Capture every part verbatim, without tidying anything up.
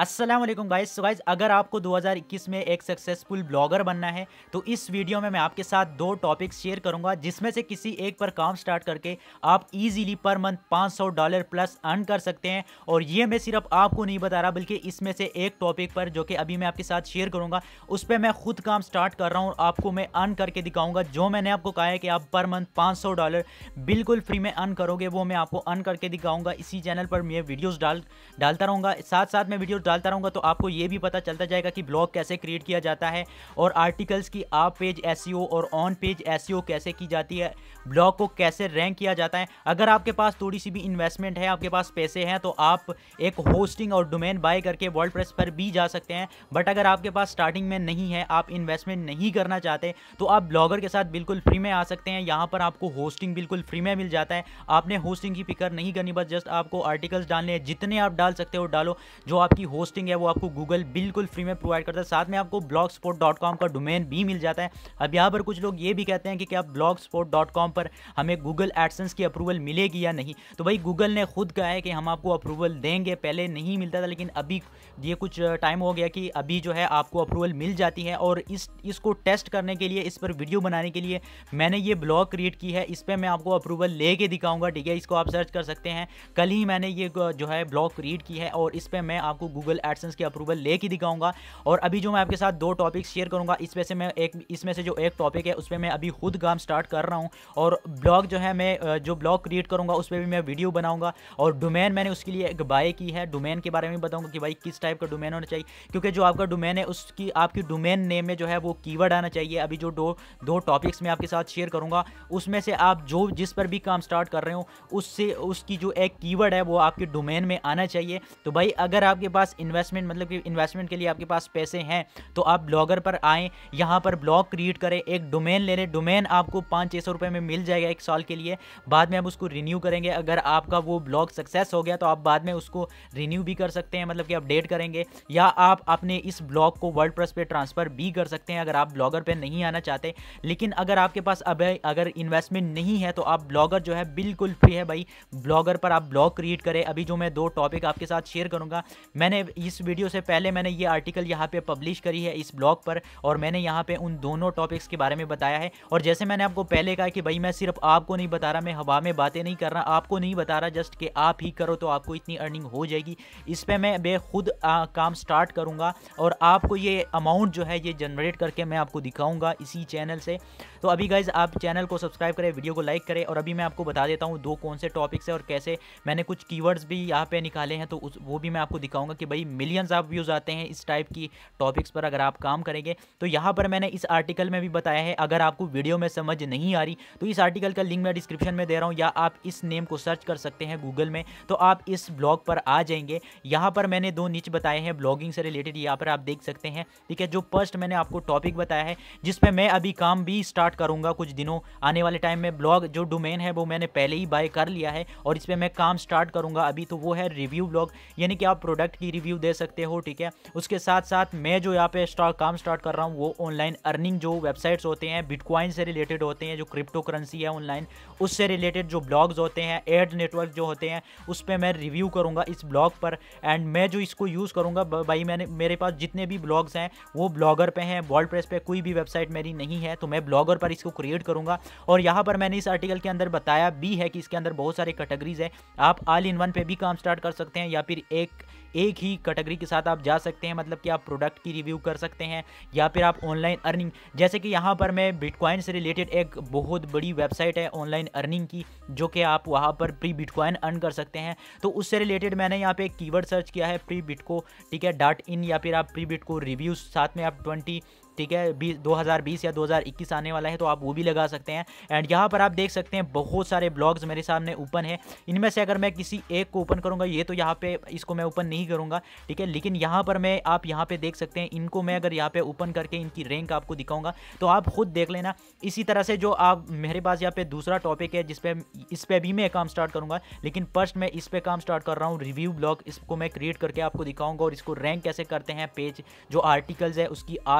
अस्सलाम वालेकुम guys. So guys, अगर आपको दो हज़ार इक्कीस में एक सक्सेसफुल ब्लॉगर बनना है तो इस वीडियो में मैं आपके साथ दो टॉपिक्स शेयर करूंगा, जिसमें से किसी एक पर काम स्टार्ट करके आप इजीली पर मंथ पाँच सौ डॉलर प्लस अर्न कर सकते हैं। और ये मैं सिर्फ आपको नहीं बता रहा, बल्कि इसमें से एक टॉपिक पर जो कि अभी मैं आपके साथ शेयर करूंगा उस पर मैं खुद काम स्टार्ट कर रहा हूँ, आपको मैं अर्न करके दिखाऊंगा। जो मैंने आपको कहा है कि आप पर मंथ पाँच सौ डॉलर बिल्कुल फ्री में अर्न करोगे, वो मैं आपको अर्न करके दिखाऊंगा। इसी चैनल पर मैं वीडियोज़ डाल डालता रहूँगा, साथ साथ मैं वीडियो डालता रहूँगा, तो आपको ये भी पता चलता जाएगा कि ब्लॉग कैसे क्रिएट किया जाता है और आर्टिकल्स की आप पेज एसईओ और ऑन पेज एसईओ कैसे की जाती है, ब्लॉग को कैसे रैंक किया जाता है। अगर आपके पास थोड़ी सी भी इन्वेस्टमेंट है, आपके पास पैसे हैं, तो आप एक होस्टिंग और डोमेन बाय करके वर्डप्रेस पर भी जा सकते हैं। बट अगर आपके पास स्टार्टिंग में नहीं है, आप इन्वेस्टमेंट नहीं करना चाहते, तो आप ब्लॉगर के साथ बिल्कुल फ्री में आ सकते हैं। यहाँ पर आपको होस्टिंग बिल्कुल फ्री में मिल जाता है। आपने होस्टिंग की फिक्र नहीं करनी, बस जस्ट आपको आर्टिकल्स डालने हैं, जितने आप डाल सकते हो डालो। जो आपकी होस्टिंग है वो आपको गूगल बिल्कुल फ्री में प्रोवाइड करता है। साथ में आपको ब्लॉग स्पॉट डॉट कॉम का डोमेन भी मिल जाता है। अब यहाँ पर कुछ लोग ये भी कहते हैं कि क्या ब्लॉग स्पॉट डॉट कॉम पर हमें गूगल एडसेंस की अप्रूवल मिलेगी या नहीं। तो भाई गूगल ने खुद कहा है कि हम आपको अप्रूवल देंगे, पहले नहीं मिलता था, लेकिन अभी ये कुछ टाइम हो गया कि अभी जो है आपको अप्रूवल मिल जाती है। और इस इसको टेस्ट करने के लिए, इस पर वीडियो बनाने के लिए मैंने ये ब्लॉग क्रिएट की है। इस पर मैं आपको अप्रूवल लेके दिखाऊंगा, ठीक है। इसको आप सर्च कर सकते हैं। कल ही मैंने ये जो है ब्लॉग क्रिएट की है और इस पर मैं आपको गूगल एडसेंस की अप्रूवल लेके दिखाऊंगा। और अभी जो मैं आपके साथ दो टॉपिक शेयर करूंगा, इसमें से मैं एक इसमें से जो एक टॉपिक है उस पर मैं अभी खुद काम स्टार्ट कर रहा हूं। और ब्लॉग जो है मैं जो ब्लॉग क्रिएट करूंगा उस पर भी मैं वीडियो बनाऊंगा। और डोमेन मैंने उसके लिए एक बाय की है, डोमेन के बारे में बताऊंगा कि भाई किस टाइप का डोमेन होना चाहिए, क्योंकि जो आपका डोमेन है उसकी आपकी डोमेन नेम में जो है वो कीवर्ड आना चाहिए। अभी जो दो दो टॉपिक्स मैं आपके साथ शेयर करूंगा उसमें से आप जो जिस पर भी काम स्टार्ट कर रहे हो उससे उसकी जो एक कीवर्ड है वो आपके डोमेन में आना चाहिए। तो भाई अगर आपके पास इन्वेस्टमेंट मतलब कि इन्वेस्टमेंट के लिए आपके पास पैसे हैं तो आप ब्लॉगर पर आएँ, यहाँ पर ब्लॉग क्रिएट करें, एक डोमेन ले लें। डोमेन आपको पाँच छः सौ रुपये में मिल जाएगा एक साल के लिए। बाद में आप उसको रिन्यू करेंगे। अगर आपका वो ब्लॉग सक्सेस हो गया तो आप बाद में उसको रिन्यू भी कर सकते हैं, मतलब कि अपडेट करेंगे, या आप अपने इस ब्लॉग को वर्डप्रेस पे ट्रांसफ़र भी कर सकते हैं अगर आप ब्लॉगर पे नहीं आना चाहते। लेकिन अगर आपके पास अब अगर इन्वेस्टमेंट नहीं है तो आप ब्लॉगर जो है बिल्कुल फ्री है भाई, ब्लॉगर पर आप ब्लॉग क्रिएट करें। अभी जो मैं दो टॉपिक आपके साथ शेयर करूँगा, मैंने इस वीडियो से पहले मैंने ये आर्टिकल यहाँ पे पब्लिश करी है इस ब्लॉग पर, और मैंने यहाँ पे उन दोनों टॉपिक्स के बारे में बताया है। और जैसे मैंने आपको पहले कहा कि भाई मैं सिर्फ आपको नहीं बता रहा, मैं हवा में बातें नहीं कर रहा, आपको नहीं बता रहा जस्ट कि आप ही करो तो आपको इतनी अर्निंग हो जाएगी। इस पर मैं बे खुद आ, काम स्टार्ट करूँगा और आपको ये अमाउंट जो है ये जनरेट करके मैं आपको दिखाऊँगा इसी चैनल से। तो अभी गाइज आप चैनल को सब्सक्राइब करें, वीडियो को लाइक करें। और अभी मैं आपको बता देता हूँ दो कौन से टॉपिक्स है और कैसे मैंने कुछ कीवर्ड्स भी यहाँ पे निकाले हैं, तो उस वो भी मैं आपको दिखाऊंगा कि भाई मिलियंस ऑफ व्यूज़ आते हैं इस टाइप की टॉपिक्स पर अगर आप काम करेंगे। तो यहाँ पर मैंने इस आर्टिकल में भी बताया है, अगर आपको वीडियो में समझ नहीं आ रही तो इस आर्टिकल का लिंक मैं डिस्क्रिप्शन में दे रहा हूँ, या आप इस नेम को सर्च कर सकते हैं गूगल में, तो आप इस ब्लॉग पर आ जाएंगे। यहाँ पर मैंने दो निच बताए हैं ब्लॉगिंग से रिलेटेड, यहाँ पर आप देख सकते हैं, ठीक है। जो फर्स्ट मैंने आपको टॉपिक बताया है जिस पे मैं अभी काम भी स्टार्ट करूँगा कुछ दिनों आने वाले टाइम में, ब्लॉग जो डोमेन है वो मैंने पहले ही बाय कर लिया है और इस पर मैं काम स्टार्ट करूँगा अभी। तो वो है रिव्यू ब्लॉग, यानी कि आप प्रोडक्ट की रिव्यू दे सकते हो, ठीक है। उसके साथ साथ मैं जो यहाँ पे स्टार्ट काम स्टार्ट कर रहा हूँ वो ऑनलाइन अर्निंग जो वेबसाइट्स होते हैं बिटकॉइन से रिलेटेड होते हैं, जो क्रिप्टो करेंसी है ऑनलाइन उससे रिलेटेड जो ब्लॉग्स होते हैं, एड नेटवर्क जो होते हैं, उस पर मैं रिव्यू करूँगा इस ब्लॉग पर। एंड मैं जो इसको यूज़ करूँगा भाई, मैंने मेरे पास जितने भी ब्लॉग्स हैं वो ब्लॉगर पे हैं, वर्डप्रेस पे कोई भी वेबसाइट मेरी नहीं है, तो मैं ब्लॉगर पर इसको क्रिएट करूँगा। और यहाँ पर मैंने इस आर्टिकल के अंदर बताया भी है कि इसके अंदर बहुत सारे कैटेगरीज है, आप ऑल इन वन पे भी काम स्टार्ट कर सकते हैं, या फिर एक एक ही कैटेगरी के साथ आप जा सकते हैं, मतलब कि आप प्रोडक्ट की रिव्यू कर सकते हैं, या फिर आप ऑनलाइन अर्निंग, जैसे कि यहाँ पर मैं बिटकॉइन से रिलेटेड एक बहुत बड़ी वेबसाइट है ऑनलाइन अर्निंग की, जो कि आप वहाँ पर प्री बिटकॉइन अर्न कर सकते हैं। तो उससे रिलेटेड मैंने यहाँ पे एक कीवर्ड सर्च किया है प्री बिटको, ठीक है, डॉट इन, या फिर आप प्री बिटको रिव्यूज, साथ में आप ट्वेंटी ठीक है बीस दो हज़ार बीस या दो हज़ार इक्कीस आने वाला है तो आप वो भी लगा सकते हैं। एंड यहाँ पर आप देख सकते हैं बहुत सारे ब्लॉग्स मेरे सामने ओपन है। इनमें से अगर मैं किसी एक को ओपन करूँगा, ये तो यहाँ पे इसको मैं ओपन नहीं करूँगा, ठीक है, लेकिन यहाँ पर मैं आप यहाँ पे देख सकते हैं इनको मैं अगर यहाँ पे ओपन करके इनकी रैंक आपको दिखाऊंगा तो आप खुद देख लेना। इसी तरह से जो आप मेरे पास यहाँ पे दूसरा टॉपिक है जिसपे इस पर भी मैं काम स्टार्ट करूँगा, लेकिन फर्स्ट मैं इस पर काम स्टार्ट कर रहा हूँ रिव्यू ब्लॉग, इसको मैं क्रिएट करके आपको दिखाऊँगा और इसको रैंक कैसे करते हैं पेज जो आर्टिकल्स है उसकी आज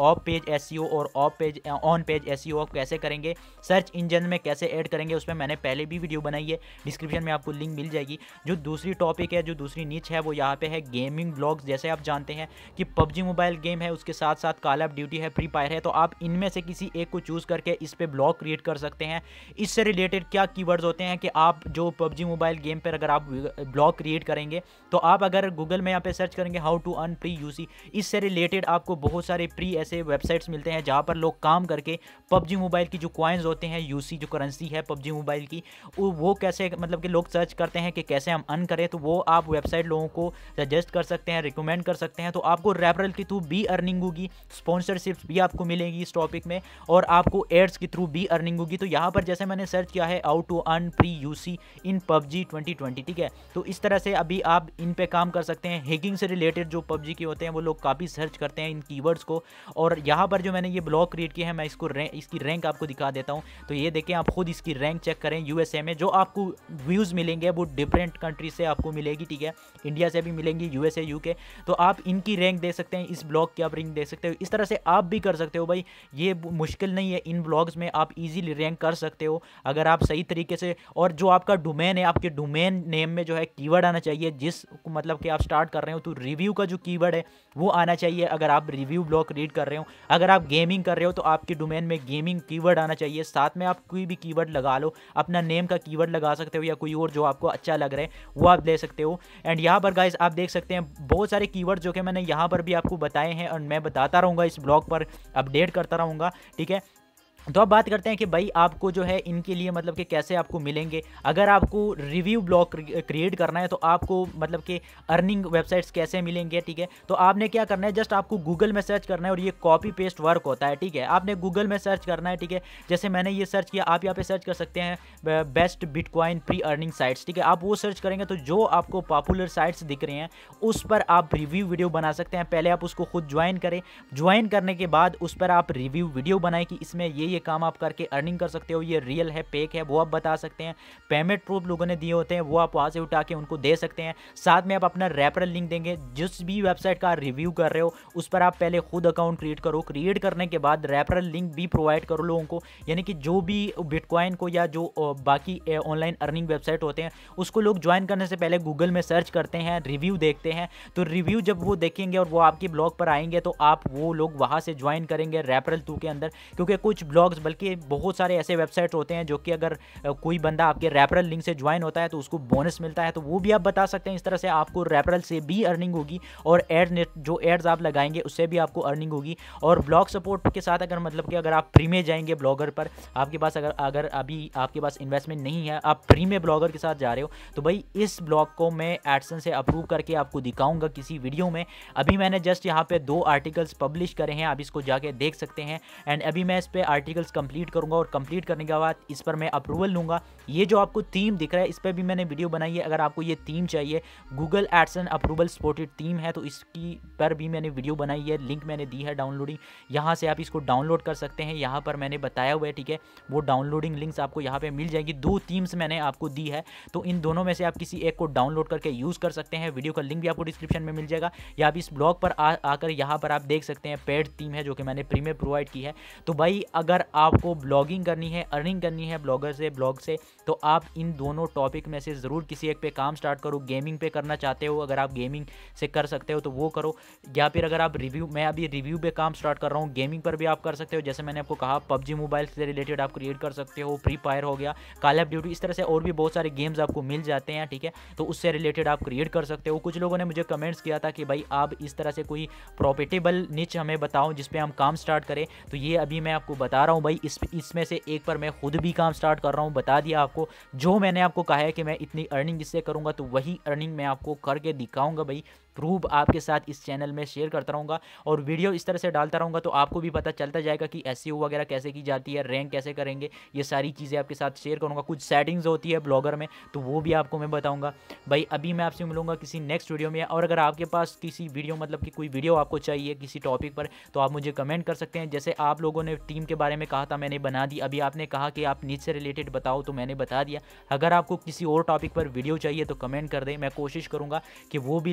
ऑफ पेज एसईओ और off page on page SEO आप कैसे करेंगे, सर्च इंजन में कैसे ऐड करेंगे, उसमें मैंने पहले भी वीडियो बनाई है, डिस्क्रिप्शन में आपको लिंक मिल जाएगी। जो दूसरी टॉपिक है, जो दूसरी नीच है, वो यहाँ पे है गेमिंग ब्लॉग्स। जैसे आप जानते हैं कि पबजी मोबाइल गेम है, उसके साथ साथ कॉल ऑफ ड्यूटी है, फ्री फायर है, तो आप इनमें से किसी एक को चूज़ करके इस पर ब्लॉग क्रिएट कर सकते हैं। इससे रिलेटेड क्या कीवर्ड्स होते हैं कि आप जो पबजी मोबाइल गेम पर अगर आप ब्लॉग क्रिएट करेंगे तो आप अगर गूगल में यहाँ पे सर्च करेंगे how to earn free UC, इससे रिलेटेड आपको बहुत सारे फ्री ऐसे वेबसाइट्स मिलते हैं जहाँ पर लोग काम करके पबजी मोबाइल की जो कॉइन्स होते हैं, यूसी जो करेंसी है पबजी मोबाइल की, वो कैसे मतलब कि लोग सर्च करते हैं कि कैसे हम अर्न करें, तो वो आप वेबसाइट लोगों को सजेस्ट कर सकते हैं, रिकमेंड कर सकते हैं। तो आपको रेफरल के थ्रू भी अर्निंग होगी, स्पॉन्सरशिप्स भी आपको मिलेगी इस टॉपिक में, और आपको एड्स के थ्रू भी अर्निंग होगी। तो यहाँ पर जैसे मैंने सर्च किया है how to earn free UC in PUBG twenty twenty, ठीक है। तो इस तरह से अभी आप इन पे काम कर सकते हैं। हैकिंग से रिलेटेड जो पबजी के होते हैं वो लोग काफ़ी सर्च करते हैं इन कीवर्ड्स को। और यहाँ पर जो मैंने ये ब्लॉग क्रिएट किया है, मैं इसको रैंक इसकी रैंक आपको दिखा देता हूँ। तो ये देखें, आप खुद इसकी रैंक चेक करें। यूएसए में जो आपको व्यूज़ मिलेंगे वो डिफरेंट कंट्री से आपको मिलेगी, ठीक है, इंडिया से भी मिलेंगी, यूएसए, यूके। तो आप इनकी रैंक देख सकते हैं, इस ब्लॉग की आप रैंक देख सकते हो। इस तरह से आप भी कर सकते हो भाई, ये मुश्किल नहीं है, इन ब्लॉग्स में आप इजीली रैंक कर सकते हो अगर आप सही तरीके से। और जो आपका डोमेन है, आपके डोमेन नेम में जो है कीवर्ड आना चाहिए, जिस मतलब कि आप स्टार्ट कर रहे हो, तो रिव्यू का जो कीवर्ड है वो आना चाहिए। अगर आप रिव्यू ब्लॉग रीड कर रहे हो, अगर आप गेमिंग कर रहे हो तो आपके डोमेन में गेमिंग कीवर्ड आना चाहिए। साथ में आप कोई भी कीवर्ड लगा लो, अपना नेम का कीवर्ड लगा सकते हो या कोई और जो आपको अच्छा लग रहा है वो आप ले सकते हो। एंड यहाँ पर गाइस आप देख सकते हैं बहुत सारे कीवर्ड जो कि मैंने यहाँ पर भी आपको बताए हैं और मैं बताता रहूँगा, इस ब्लॉग पर अपडेट करता रहूँगा, ठीक है। तो अब बात करते हैं कि भाई आपको जो है इनके लिए मतलब कि कैसे आपको मिलेंगे। अगर आपको रिव्यू ब्लॉग क्रिएट करना है तो आपको मतलब कि अर्निंग वेबसाइट्स कैसे मिलेंगे, ठीक है। तो आपने क्या करना है, जस्ट आपको गूगल में सर्च करना है और ये कॉपी पेस्ट वर्क होता है, ठीक है। आपने गूगल में सर्च करना है, ठीक है। जैसे मैंने ये सर्च किया, आप यहाँ पे सर्च कर सकते हैं best bitcoin free earning sites, ठीक है। आप वो सर्च करेंगे तो जो आपको पॉपुलर साइट्स दिख रहे हैं उस पर आप रिव्यू वीडियो बना सकते हैं। पहले आप उसको खुद ज्वाइन करें, ज्वाइन करने के बाद उस पर आप रिव्यू वीडियो बनाएं कि इसमें ये ये काम आप करके अर्निंग कर सकते हो, ये रियल है फेक है वो आप बता सकते हैं। पेमेंट प्रूफ लोगों ने दिए होते हैं वो आप वहाँ से उठा के उनको दे सकते हैं। साथ में आप अपना रेफरल लिंक देंगे। जिस भी वेबसाइट का रिव्यू कर रहे हो उस पर आप पहले खुद अकाउंट क्रिएट करो, क्रिएट करने के बाद रेफरल लिंक भी प्रोवाइड करो लोगों को, यानी कि जो भी बिटकॉइन को या जो बाकी ऑनलाइन अर्निंग वेबसाइट होते हैं उसको लोग ज्वाइन करने से पहले गूगल में सर्च करते हैं, रिव्यू देखते हैं। तो रिव्यू जब वो देखेंगे और वो आपके ब्लॉग पर आएंगे तो आप वो लोग वहाँ से ज्वाइन करेंगे रेफरल टू के अंदर। क्योंकि कुछ ब्लॉग्स बल्कि बहुत सारे ऐसे वेबसाइट होते हैं जो कि अगर कोई बंदा आपके रेफरल लिंक से ज्वाइन होता है तो उसको बोनस मिलता है, तो वो भी आप बता सकते हैं। इस तरह से आपको रेफरल से भी अर्निंग होगी और एड जो एड्स आप लगाएंगे उससे भी आपको अर्निंग होगी। और ब्लॉग सपोर्ट के साथ अगर मतलब कि अगर आप फ्री में जाएंगे ब्लॉगर पर, आपके पास अगर अगर अभी आपके पास इन्वेस्टमेंट नहीं है, आप फ्री में ब्लॉगर के साथ जा रहे हो, तो भाई इस ब्लॉग को मैं एडसेंस से अप्रूव करके आपको दिखाऊंगा किसी वीडियो में। अभी मैंने जस्ट यहाँ पे दो आर्टिकल्स पब्लिश करे हैं, आप इसको जाके देख सकते हैं। एंड अभी मैं इस पे आर्टिकल्स कंप्लीट करूंगा और कंप्लीट करने के बाद इस पर मैं अप्रूवल लूँगा। ये जो आपको थीम दिख रहा है इस पर भी मैंने वीडियो बनाई है। अगर आपको ये थीम चाहिए, Google AdSense approval supported theme है, तो इसकी पर भी मैंने वीडियो बनाई है, लिंक मैंने दी है डाउनलोडिंग, यहाँ से आप इसको डाउनलोड कर सकते हैं। यहाँ पर मैंने बताया हुआ है, ठीक है, वो डाउनलोडिंग लिंक्स आपको यहाँ पे मिल जाएगी। दो थीम्स मैंने आपको दी है, तो इन दोनों में से आप किसी एक को डाउनलोड करके यूज़ कर सकते हैं। वीडियो का लिंक भी आपको डिस्क्रिप्शन में मिल जाएगा, या आप इस ब्लॉग पर आ, आकर यहाँ पर आप देख सकते हैं पेड थीम है जो कि मैंने फ्री में प्रोवाइड की है। तो भाई अगर आपको ब्लॉगिंग करनी है, अर्निंग करनी है ब्लॉगर से, ब्लॉग से, तो आप इन दोनों टॉपिक में से ज़रूर किसी एक पे काम स्टार्ट करो। गेमिंग पे करना चाहते हो, अगर आप गेमिंग से कर सकते हो तो वो करो, या फिर अगर आप रिव्यू, मैं अभी रिव्यू पे काम स्टार्ट कर रहा हूँ, गेमिंग पर भी आप कर सकते हो। जैसे मैंने आपको कहा पबजी मोबाइल से रिलेटेड आप क्रिएट कर सकते हो, फ्री फायर हो गया, कॉल ऑफ ड्यूटी, इस तरह से और भी बहुत सारे गेम्स आपको मिल जाते हैं, ठीक है। तो उससे रिलेटेड आप क्रिएट कर सकते हो। कुछ लोगों ने मुझे कमेंट्स किया था कि भाई आप इस तरह से कोई प्रॉफिटेबल निच हमें बताओ जिस पे हम काम स्टार्ट करें, तो ये अभी मैं आपको बता रहा हूँ भाई। इस इसमें से एक पर मैं खुद भी काम स्टार्ट कर रहा हूँ, बता दिया आपको। जो मैंने आपको कहा है कि मैं इतनी अर्निंग इससे करूँगा तो वही अर्निंग मैं आपको करके दिखाऊँगा भाई। प्रूफ आपके साथ इस चैनल में शेयर करता रहूँगा और वीडियो इस तरह से डालता रहूँगा, तो आपको भी पता चलता जाएगा कि एसईओ वगैरह कैसे की जाती है, रैंक कैसे करेंगे, ये सारी चीज़ें आपके साथ शेयर करूँगा। कुछ सेटिंग्स होती है ब्लॉगर में तो वो भी आपको मैं बताऊँगा भाई। अभी मैं आपसे मिलूँगा किसी नेक्स्ट वीडियो में। और अगर आपके पास किसी वीडियो मतलब कि कोई वीडियो आपको चाहिए किसी टॉपिक पर, तो आप मुझे कमेंट कर सकते हैं। जैसे आप लोगों ने टीम के बारे में कहा था, मैंने बना दी। अभी आपने कहा कि आप नीच से रिलेटेड बताओ, तो मैंने बता दिया। अगर आपको किसी और टॉपिक पर वीडियो चाहिए तो कमेंट कर दें, मैं कोशिश करूँगा कि वो भी लाऊँ।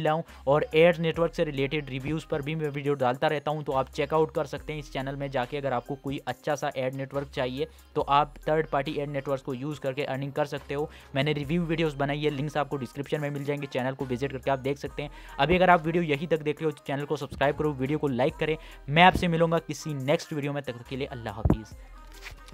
और एड्स नेटवर्क से रिलेटेड रिव्यूज़ पर भी मैं वीडियो डालता रहता हूँ, तो आप चेकआउट कर सकते हैं इस चैनल में जाके। अगर आपको कोई अच्छा सा एड नेटवर्क चाहिए तो आप थर्ड पार्टी एड नेटवर्क को यूज़ करके अर्निंग कर सकते हो। मैंने रिव्यू वीडियोस बनाई है, लिंक्स आपको डिस्क्रिप्शन में मिल जाएंगे, चैनल को विजिट करके आप देख सकते हैं। अभी अगर आप वीडियो यहीं तक देख रहे हो तो चैनल को सब्सक्राइब करो, वीडियो को लाइक करें। मैं आपसे मिलूंगा किसी नेक्स्ट वीडियो में, तब तक के लिए अल्लाह हाफिज़।